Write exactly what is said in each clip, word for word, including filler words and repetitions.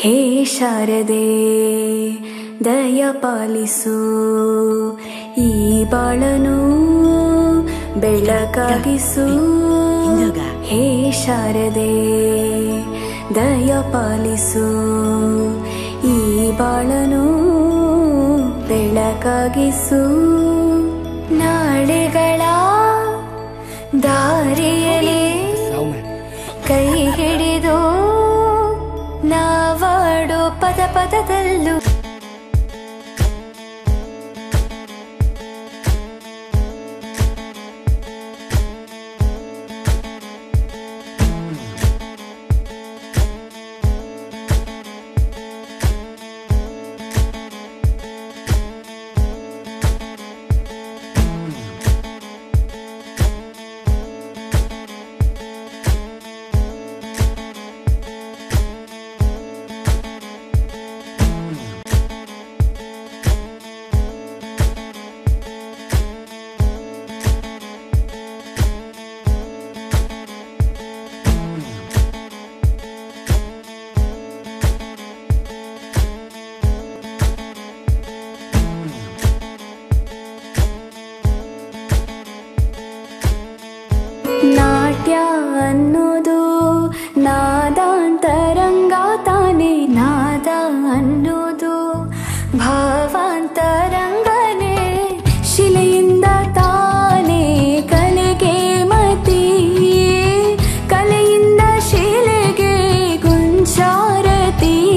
ಹೇ ಶಾರದೆ ದಯ ಪಾಲಿಸು ಈ ಬಾಳನು ಬೆಳಕಾಗಿಸು. ಹೇ ಶಾರದೆ ದಯ ಪಾಲಿಸು ಈ ಬಾಳನು ಬೆಳಕಾಗಿಸು. ನಾಳೆಗಳ ದಾರಿಯಲ್ಲಿ ಕೈ ಹಿಡಿದು ನಾವಾಡೋ ಪದ ಪದದಲ್ಲೂ ನಾಟ್ಯ ಅನ್ನೋದು ನಾದಾಂತರಂಗ ತಾನೆ. ನಾದ ಅನ್ನೋದು ಭಾವಾಂತರಂಗನೇ. ಶಿಲೆಯಿಂದ ತಾನೇ ಕಲೆಗೆ ಮತಿ, ಕಲೆಯಿಂದ ಶಿಲೆಗೆ ಗುಂಚಾರತಿ.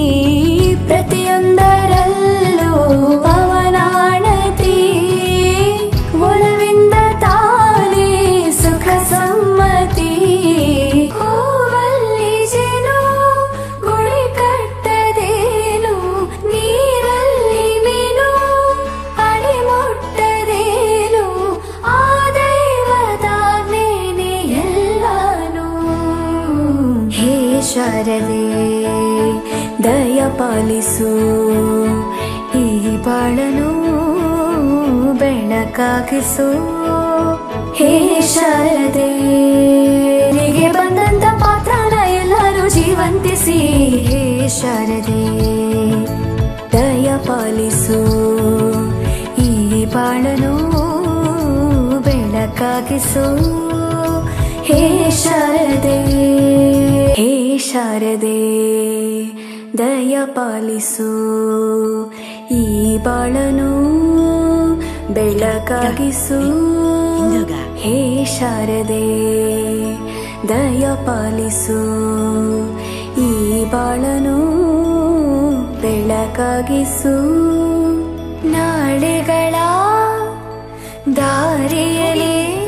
ಪ್ರತಿಯೊಂದರಲ್ಲೂ ಅವನಾಣತಿ, ಒಲವಿಂದ ತಾನೇ ಸುಖ ಸಮ್ಮತಿ. ಹೂವಲ್ಲಿ ಜೇನು ಗುಳಿ ಕಟ್ಟದೇನು, ನೀರಲ್ಲಿ ಮೀನು ಅಡಿ ಮುಟ್ಟದೇನು. ಆ ದೈವದಾಜ್ಞೆನೇ ಎಲ್ಲಾನು. ಹೇ ಶಾರದೆ ದಯ ಪಾಲಿಸು ಈ ಬಾಳನು ಬೆಳಕಾಗಿಸು. ಹೇ ಶಾರದೆ ನಿಗೆ ಬಂದಂತ ಪಾತ್ರನ ಎಲ್ಲರೂ ಜೀವಂತಿಸಿ. ಹೇ ಶಾರದೆ ದಯ ಪಾಲಿಸು ಈ ಬಾಳನು ಬೆಳಕಾಗಿಸು. ಹೇ ಶಾರದೆ ಹೇ ಶಾರದೆ ದಯ ಪಾಲಿಸು ಈ ಬಾಳನು ಬೆಳಕಾಗಿಸು. ಹೇ ಶಾರದೆ ದಯ ಪಾಲಿಸು ಈ ಬಾಳನು ಬೆಳಕಾಗಿಸು. ನಾಳೆಗಳ ದಾರಿಯಲ್ಲಿ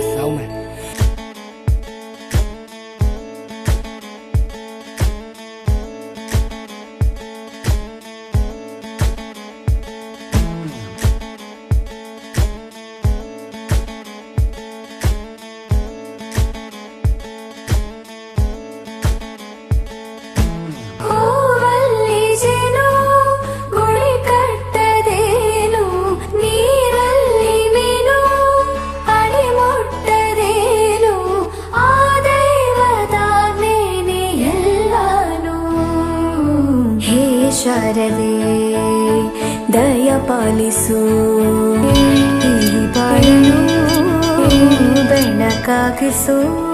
ಶಾರದೆ ದಯ ಪಾಲಿಸು ಈ ಬಾಳನು ಬೆಳಕಾಗಿಸು.